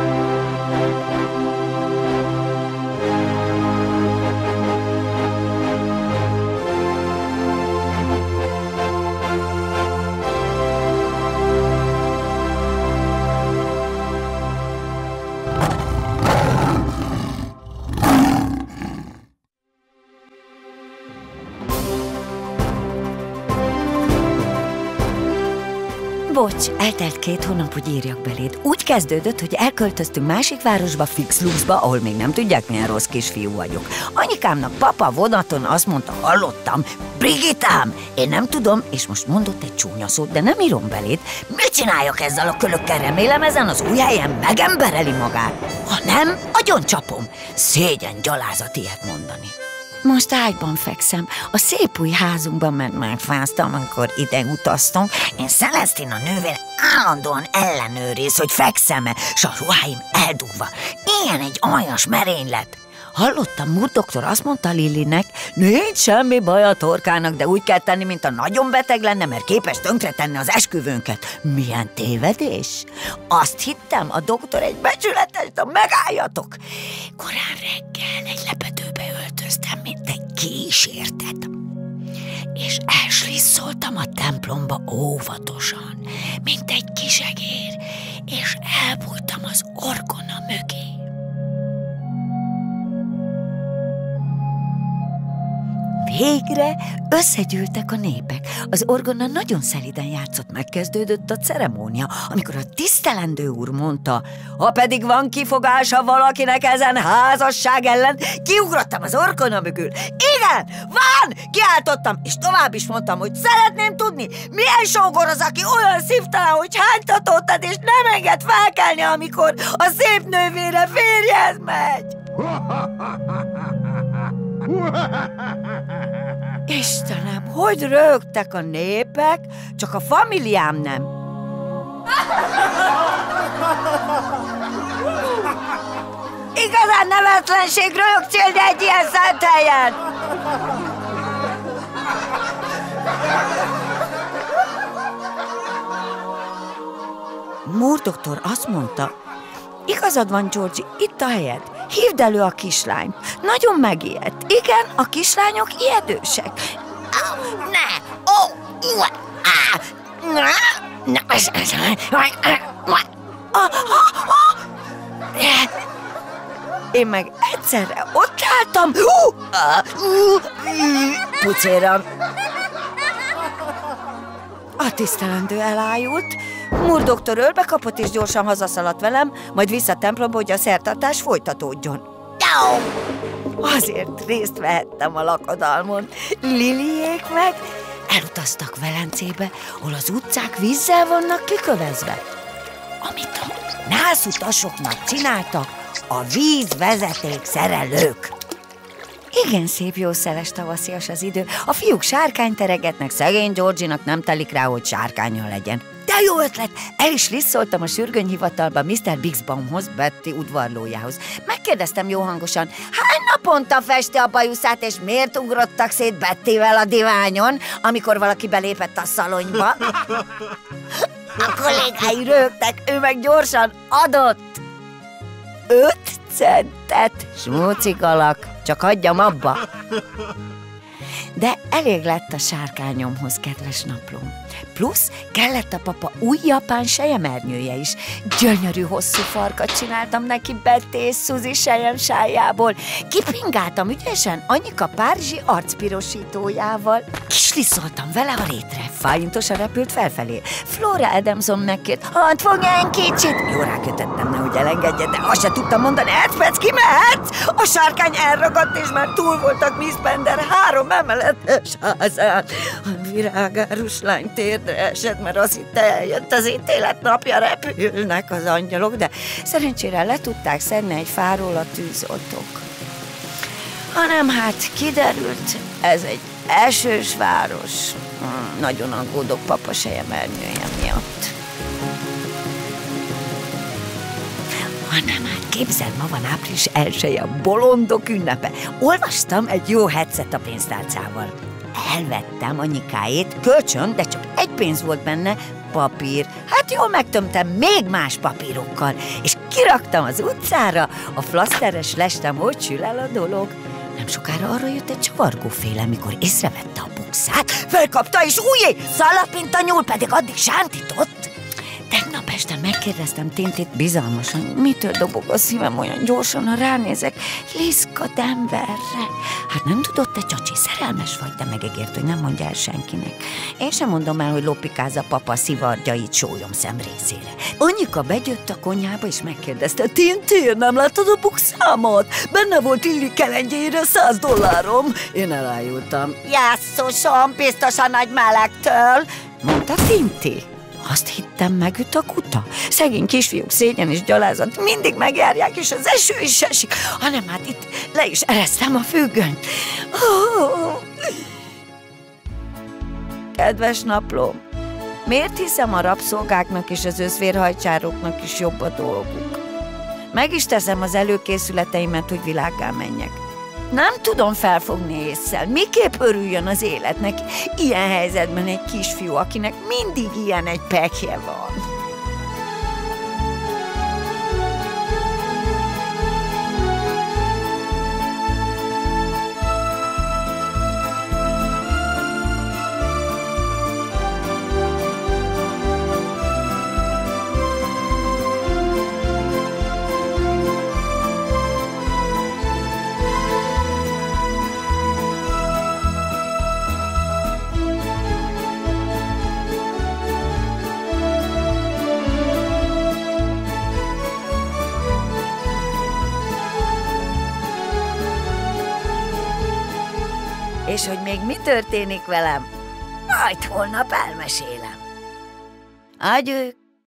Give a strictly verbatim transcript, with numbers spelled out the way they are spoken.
Bocs, eltelt két hónap, hogy írjak beléd. Úgy kezdődött, hogy elköltöztünk másik városba, Fix-Luxba, ahol még nem tudják, milyen rossz kisfiú vagyok. Anyukámnak papa vonaton azt mondta, hallottam, Brigittám, én nem tudom, és most mondott egy csúnya szót, de nem írom beléd. Mit csináljak ezzel a kölökkel? Remélem ezen az új helyen megembereli magát. Ha nem, agyoncsapom. Szégyen, gyalázat ilyet mondani. Most ágyban fekszem. A szép új házunkban, mert megfáztam, amikor ide utaztunk. Én Celestina nővér állandóan ellenőriz, hogy fekszem-e, s a ruháim eldugva. Ilyen egy aljas merénylet. Hallottam, Moore doktor azt mondta Lilinek, nincs semmi baj a torkának, de úgy kell tenni, mint a nagyon beteg lenne, mert képes tönkretenni az esküvőnket. Milyen tévedés? Azt hittem, a doktor egy becsületes, de megálljatok. Korán reggel egy lepedőbe öltöztem, mint egy kísértet. És elslisszoltam a templomba óvatosan, mint egy kisegér, és elbújtam az orgona mögé. Végre összegyűltek a népek. Az orgona nagyon szeliden játszott, megkezdődött a ceremónia, amikor a tisztelendő úr mondta, ha pedig van kifogása valakinek ezen házasság ellen, kiugrottam az orgona mögül. Igen, van! Kiáltottam, és tovább is mondtam, hogy szeretném tudni, milyen sógor az, aki olyan szívtelen, hogy hánytatódtad, és nem enged felkelni, amikor a szép nővére férjhez megy. Istenem, hogy röhögtek a népek, csak a familiám nem. Igazán nevetlenség röhögcélni egy ilyen szent helyen. Moore doktor azt mondta, igazad van, Georgie, itt a helyed. Hívd elő a kislányt. Nagyon megijedt. Igen, a kislányok ijedősek. Ne! Ó! Én meg egyszerre ott álltam. Pucéran. A tisztelendő elájult. Moore doktor ölbe kapott és gyorsan hazaszaladt velem, majd vissza a templomba, hogy a szertartás folytatódjon. Azért részt vehettem a lakodalmon. Liliék meg elutaztak Velencébe, ahol az utcák vízzel vannak kikövezve. Amit a nászutasoknak csináltak a vízvezeték szerelők. Igen szép, jó szeles tavaszias az idő. A fiúk sárkányt teregetnek, szegény Georgie-nak nem telik rá, hogy sárkánya legyen. De jó ötlet! El is lisszoltam a sürgőnyhivatalba miszter Bixbaumhoz, Betty udvarlójához. Megkérdeztem jó hangosan, hány naponta festi a bajuszát, és miért ugrottak szét Bettyvel a diványon, amikor valaki belépett a szalonyba? A kollégái röhögtek, ő meg gyorsan adott. Öt centet, smócigalak, csak hagyjam abba. De elég lett a sárkányomhoz, kedves naplóm. Plusz kellett a papa új japán selyemernője is. Gyönyörű hosszú farkat csináltam neki Betty és Suzy selyemsájából. Kipingáltam ügyesen Anyika párizsi arcpirosítójával. Kisliszoltam vele a létre. Fájintosan repült felfelé. Flora Adamson megkért, hadd fogjál kicsit. Jó, rákötöttem, nehogy elengedje, de azt se tudtam mondani, egy perc, kimehetsz? A sárkány elragadt, és már túl voltak Miss Bender három emeletes házán. A virágárus lány térdre esett, mert azt hitte, eljött az ítélet napja, repülnek az angyalok, de szerencsére le tudták szedni egy fáról a tűzoltók. Hanem hát kiderült, ez egy esős város. Hmm, nagyon aggódok papa selyemernője miatt. Hanem hát képzeld, ma van április elseje, a bolondok ünnepe. Olvastam egy jó headset a pénztárcával. Elvettem Anyikáét, kölcsön, de csak egy pénz volt benne, papír. Hát jól megtömtem még más papírokkal, és kiraktam az utcára, a flaszteres lestem, hogy sül el a dolog. Nem sokára arra jött egy csavargóféle, mikor észrevette a bukszát, felkapta és újjé, szaladt, mint a nyúl, pedig addig sántított. Tegnap este megkérdeztem Tintét bizalmasan, mitől dobog a szívem olyan gyorsan, ha ránézek Liszka Denverre. Hát nem tudott, te csacsi, szerelmes vagy, de megígért, hogy nem mondja el senkinek. Én sem mondom el, hogy lopikáz a papa szivardjait sólyom szem részére. Anyika begyött a konyhába és megkérdezte, Tinti, nem láttad a bukszámat? Benne volt Illi kelengyére száz dollárom. Én elájultam. Jesszusom, biztosan nagy melegtől, mondta Tinti. Azt hittem, megüt a kuta. Szegény kisfiúk szégyen és gyalázat mindig megjárják, és az eső is esik, hanem hát itt le is eresztem a függönyt. Oh. Kedves naplóm, miért hiszem, a rabszolgáknak és az özvérhajcsároknak is jobb a dolguk? Meg is teszem az előkészületeimet, hogy világgá menjek. Nem tudom felfogni ésszel, miképp örüljön az életnek ilyen helyzetben egy kisfiú, akinek mindig ilyen egy pekje van. És hogy még mi történik velem, majd holnap elmesélem. Agyők!